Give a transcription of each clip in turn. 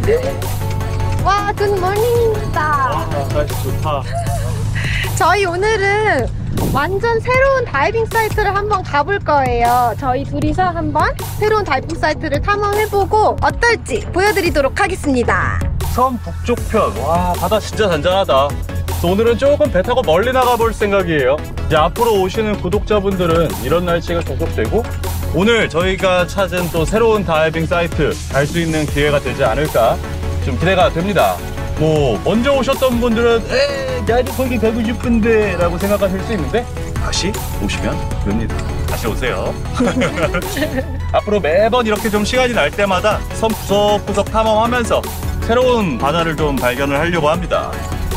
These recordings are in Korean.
와, 굿모닝입니다. 와, 날씨 좋다. 저희 오늘은 완전 새로운 다이빙 사이트를 한번 가볼 거예요. 저희 둘이서 한번 새로운 다이빙 사이트를 탐험해보고 어떨지 보여드리도록 하겠습니다. 섬 북쪽편. 와, 바다 진짜 잔잔하다. 그래서 오늘은 조금 배 타고 멀리 나가볼 생각이에요. 이제 앞으로 오시는 구독자분들은 이런 날씨가 계속되고 오늘 저희가 찾은 또 새로운 다이빙 사이트 갈 수 있는 기회가 되지 않을까 좀 기대가 됩니다. 뭐 먼저 오셨던 분들은 나도 거기 가고 싶은데 라고 생각하실 수 있는데 다시 오시면 됩니다. 다시 오세요. 앞으로 매번 이렇게 좀 시간이 날 때마다 섬 구석구석 탐험하면서 새로운 바다를 좀 발견을 하려고 합니다.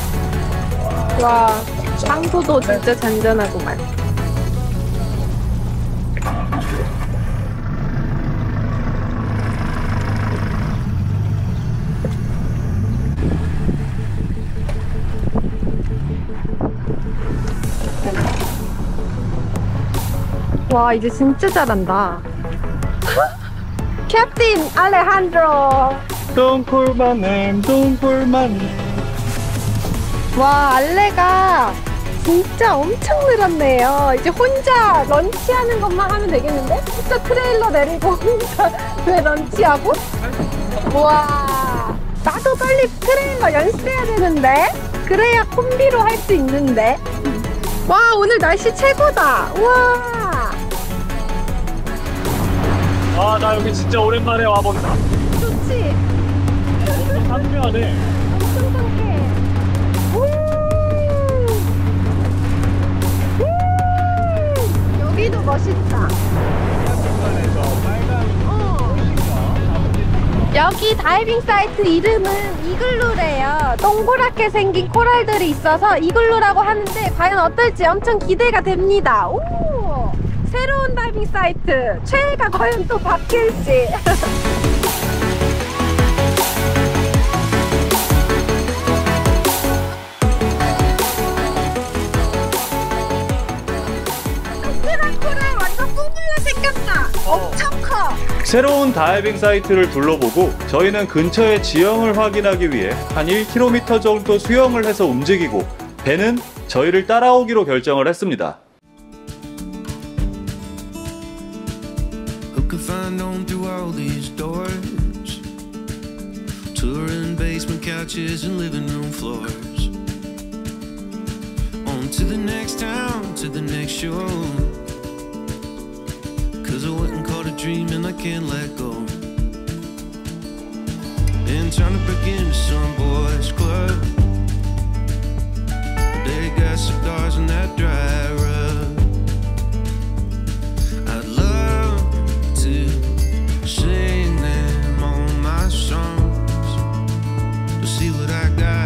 와, 장소도 진짜 잔잔하구만. 와, 이제 진짜 잘한다. 캡틴 알레한드로. Don't call my name, don't call my name. 와, 알레가 진짜 엄청 늘었네요. 이제 혼자 런치하는 것만 하면 되겠는데? 혼자 트레일러 내리고 혼자 왜 런치하고? 와, 나도 빨리 트레일러 연습해야 되는데? 그래야 콤비로 할 수 있는데? 와, 오늘 날씨 최고다. 우와. 아, 나 여기 진짜 오랜만에 와본다. 좋지? 엄청 상쾌하네. 엄청 상쾌해. 여기도 멋있다. 여기 다이빙 사이트 이름은 이글루래요. 동그랗게 생긴 코랄들이 있어서 이글루라고 하는데 과연 어떨지 엄청 기대가 됩니다. 오! 새로운 다이빙 사이트 최애가 과연 또 바뀔지. 코랄 완전 뽀글라 생겼다. 엄청 커. 새로운 다이빙 사이트를 둘러보고 저희는 근처의 지형을 확인하기 위해 한 1km 정도 수영을 해서 움직이고 배는 저희를 따라오기로 결정을 했습니다. Who could find on through all these doors? Touring basement couches and living room floors. On to the next town, to the next shore. Cause I went and caught a dream and I can't let go. Been trying to break into some boys club. They got cigars in that dry rub. I'd love to sing them all my songs to see what I got.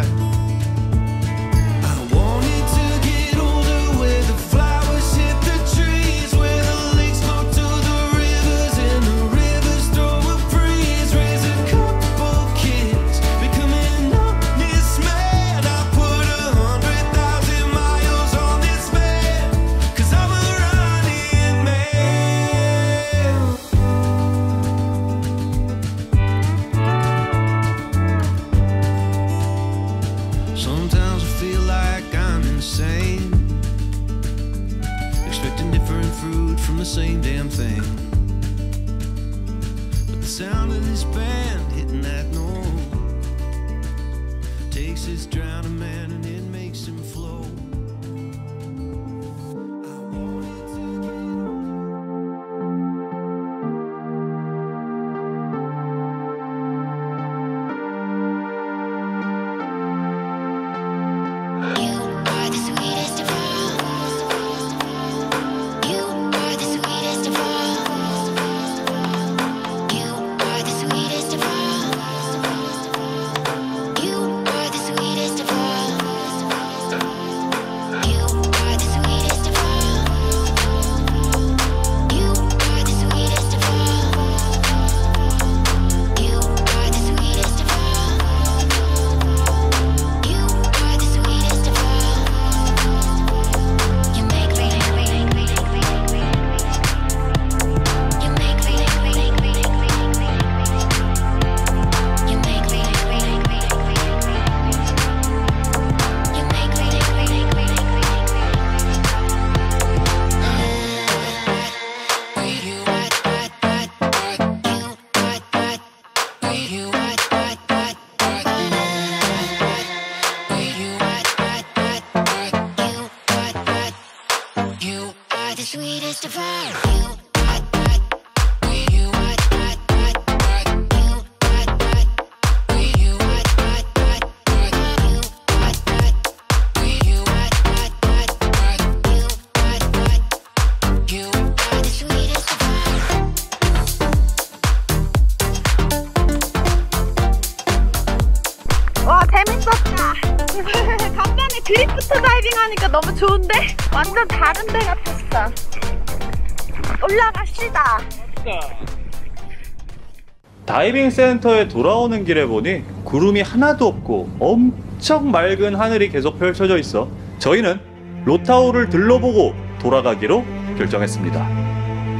I wanted to get older where the flowers hit the trees, where the lakes go to the rivers and the rivers throw a breeze. Raise a couple kids, becoming honest man. I put 100,000 miles on this man, cause I'm a running man. Sometimes I feel like I'm insane, expecting different fruit from the same damn thing. But the sound of this band hitting that note takes this drowning man and it makes him flow. I wanted to get You are the sweetest of all. You are the sweetest of all. You are the sweetest of all. You are the sweetest of all. 다이빙하니까 너무 좋은데? 완전 다른 데 같았어. 올라갑시다. 다이빙 센터에 돌아오는 길에 보니 구름이 하나도 없고 엄청 맑은 하늘이 계속 펼쳐져 있어 저희는 로타오를 들러보고 돌아가기로 결정했습니다.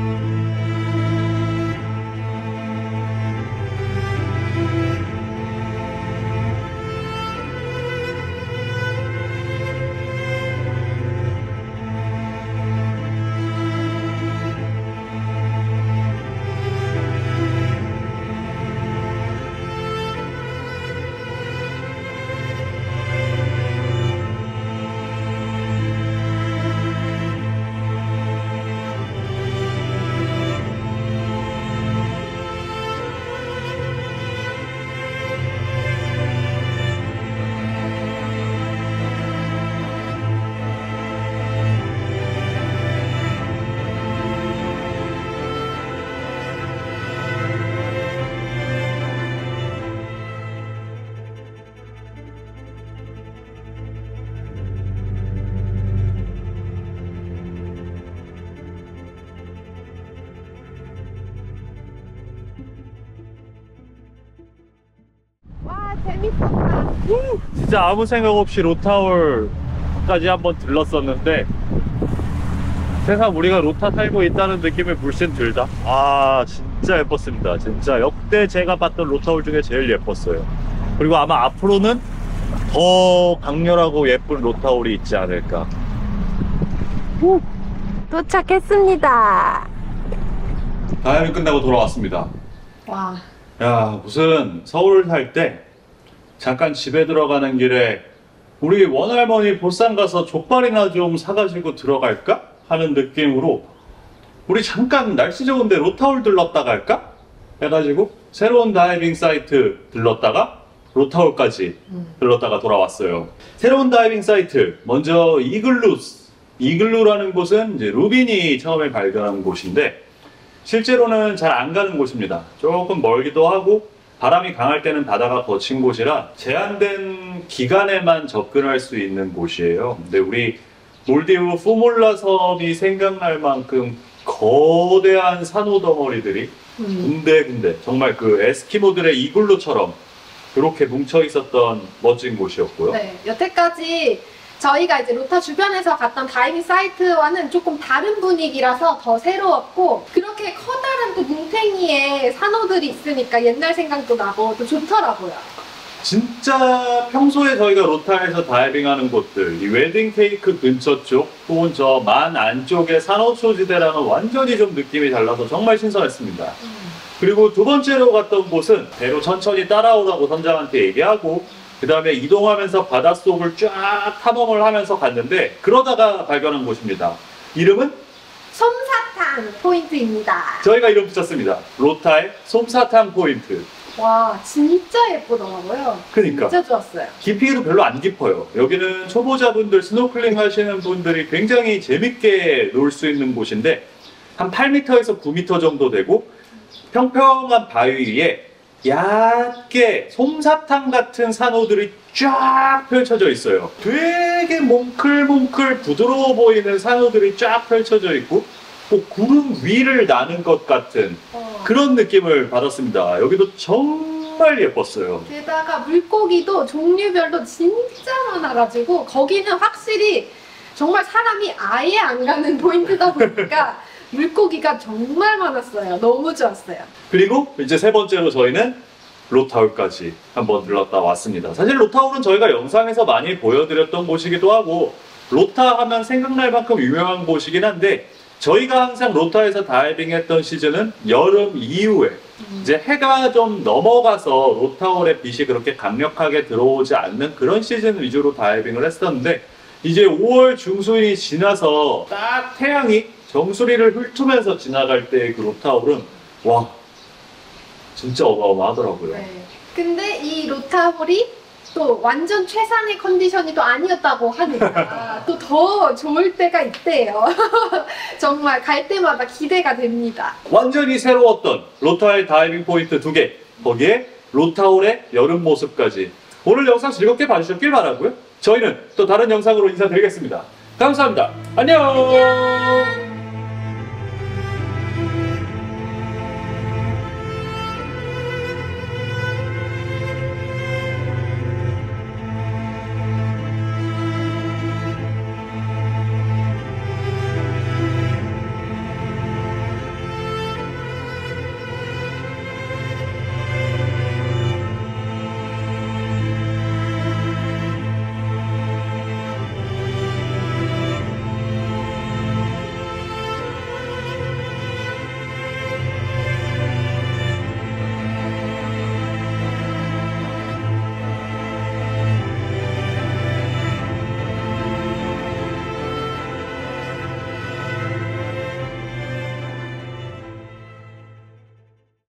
와, 재밌었다. 진짜 아무 생각 없이 로타올까지 한번 들렀었는데 세상 우리가 로타 살고 있다는 느낌이 물씬 들다. 아 진짜 예뻤습니다. 진짜 역대 제가 봤던 로타올 중에 제일 예뻤어요. 그리고 아마 앞으로는 더 강렬하고 예쁜 로타올이 있지 않을까. 도착했습니다. 다이빙 끝나고 돌아왔습니다. 와. 야, 무슨 서울 살 때 잠깐 집에 들어가는 길에 우리 원할머니 보쌈 가서 족발이나 좀 사가지고 들어갈까? 하는 느낌으로 우리 잠깐 날씨 좋은데 로타올 들렀다 갈까? 해가지고 새로운 다이빙 사이트 들렀다가 로타올까지 들렀다가 돌아왔어요. 새로운 다이빙 사이트 먼저 이글루라는 곳은 이제 루빈이 처음에 발견한 곳인데 실제로는 잘 안 가는 곳입니다. 조금 멀기도 하고 바람이 강할 때는 바다가 거친 곳이라 제한된 기간에만 접근할 수 있는 곳이에요. 근데 우리 몰디브 푸몰라 섬이 생각날 만큼 거대한 산호 덩어리들이 군데군데 정말 그 에스키모들의 이글루처럼 이렇게 뭉쳐 있었던 멋진 곳이었고요. 네, 여태까지 저희가 이제 로타 주변에서 갔던 다이빙 사이트와는 조금 다른 분위기라서 더 새로웠고 그렇게 커다란 또 뭉탱이에 산호들이 있으니까 옛날 생각도 나고 또 좋더라고요. 진짜 평소에 저희가 로타에서 다이빙하는 곳들, 이 웨딩 케이크 근처 쪽 혹은 저 만 안쪽의 산호초지대랑은 완전히 좀 느낌이 달라서 정말 신선했습니다. 그리고 두 번째로 갔던 곳은 배로 천천히 따라오라고 선장한테 얘기하고 그 다음에 이동하면서 바닷속을 쫙 탐험을 하면서 갔는데 그러다가 발견한 곳입니다. 이름은 솜사탕 포인트입니다. 저희가 이름 붙였습니다. 로타의 솜사탕 포인트. 와, 진짜 예쁘더라고요. 그러니까 진짜 좋았어요. 깊이도 별로 안 깊어요. 여기는 초보자분들, 스노클링 하시는 분들이 굉장히 재밌게 놀 수 있는 곳인데 한 8m에서 9m 정도 되고 평평한 바위 위에 얇게 솜사탕 같은 산호들이 쫙 펼쳐져 있어요. 되게 몽클몽클 부드러워 보이는 산호들이 쫙 펼쳐져 있고 또 구름 위를 나는 것 같은 그런 느낌을 받았습니다. 여기도 정말 예뻤어요. 게다가 물고기도 종류별로 진짜 많아가지고 거기는 확실히 정말 사람이 아예 안 가는 포인트다 보니까 물고기가 정말 많았어요. 너무 좋았어요. 그리고 이제 세 번째로 저희는 로타올까지 한번 들렀다 왔습니다. 사실 로타올은 저희가 영상에서 많이 보여드렸던 곳이기도 하고 로타 하면 생각날 만큼 유명한 곳이긴 한데 저희가 항상 로타에서 다이빙했던 시즌은 여름 이후에 이제 해가 좀 넘어가서 로타올의 빛이 그렇게 강력하게 들어오지 않는 그런 시즌 위주로 다이빙을 했었는데 이제 5월 중순이 지나서 딱 태양이 정수리를 훑으면서 지나갈 때 그 로타올은 와 진짜 어마어마하더라고요. 네. 근데 이 로타홀이 또 완전 최상의 컨디션이 또 아니었다고 하니까 또 더 좋을 때가 있대요. 정말 갈 때마다 기대가 됩니다. 완전히 새로웠던 로타의 다이빙 포인트 2개 거기에 로타올의 여름 모습까지 오늘 영상 즐겁게 봐주셨길 바라고요. 저희는 또 다른 영상으로 인사드리겠습니다. 감사합니다. 안녕.